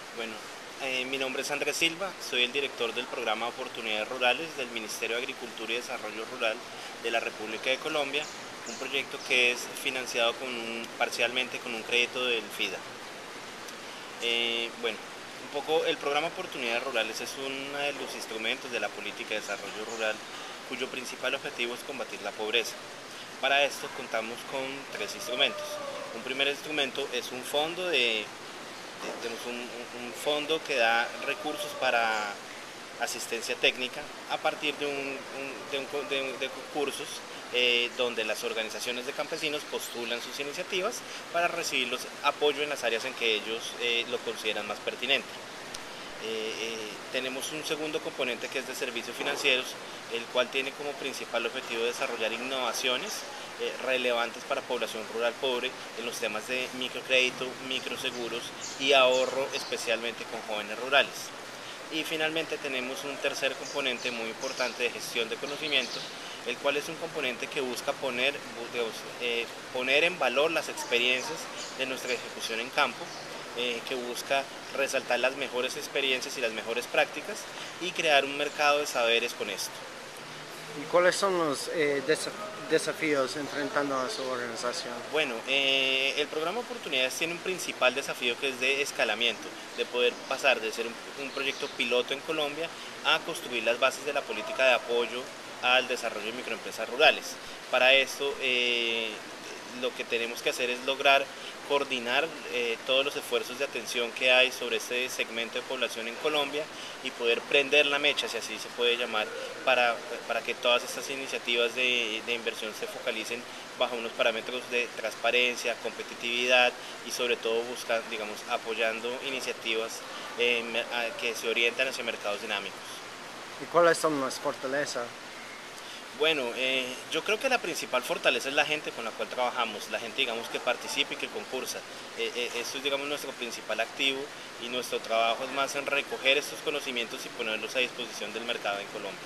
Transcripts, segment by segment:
Bueno, mi nombre es Andrés Silva, soy el director del programa Oportunidades Rurales del Ministerio de Agricultura y Desarrollo Rural de la República de Colombia, un proyecto que es financiado parcialmente con un crédito del FIDA. Bueno, un poco el programa Oportunidades Rurales es uno de los instrumentos de la política de desarrollo rural cuyo principal objetivo es combatir la pobreza. Para esto contamos con tres instrumentos. Un primer instrumento es un fondo tenemos un fondo que da recursos para asistencia técnica a partir de concursos donde las organizaciones de campesinos postulan sus iniciativas para recibir los apoyo en las áreas en que ellos lo consideran más pertinente. Tenemos un segundo componente que es de servicios financieros, el cual tiene como principal objetivo desarrollar innovaciones relevantes para población rural pobre en los temas de microcrédito, microseguros y ahorro, especialmente con jóvenes rurales. Y finalmente tenemos un tercer componente muy importante de gestión de conocimiento, el cual es un componente que busca poner en valor las experiencias de nuestra ejecución en campo, que busca resaltar las mejores experiencias y las mejores prácticas y crear un mercado de saberes con esto. ¿Y cuáles son los desafíos enfrentando a su organización? Bueno, el programa Oportunidades tiene un principal desafío que es de escalamiento, de poder pasar de ser un proyecto piloto en Colombia a construir las bases de la política de apoyo al desarrollo de microempresas rurales. Para esto, lo que tenemos que hacer es lograr coordinar todos los esfuerzos de atención que hay sobre este segmento de población en Colombia y poder prender la mecha, si así se puede llamar, para que todas estas iniciativas de inversión se focalicen bajo unos parámetros de transparencia, competitividad y sobre todo apoyando iniciativas que se orientan hacia mercados dinámicos. ¿Y cuáles son las fortalezas? Bueno, yo creo que la principal fortaleza es la gente con la cual trabajamos, la gente que participa y que concursa. Esto es nuestro principal activo y nuestro trabajo es más en recoger estos conocimientos y ponerlos a disposición del mercado en Colombia.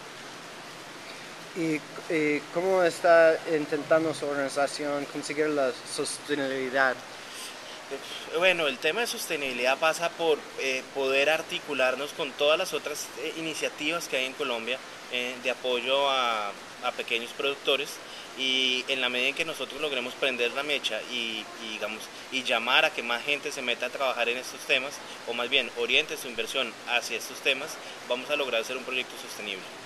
¿Y cómo está intentando su organización conseguir la sostenibilidad? Bueno, el tema de sostenibilidad pasa por poder articularnos con todas las otras iniciativas que hay en Colombia de apoyo a pequeños productores, y en la medida en que nosotros logremos prender la mecha y llamar a que más gente se meta a trabajar en estos temas, o más bien oriente su inversión hacia estos temas, vamos a lograr hacer un proyecto sostenible.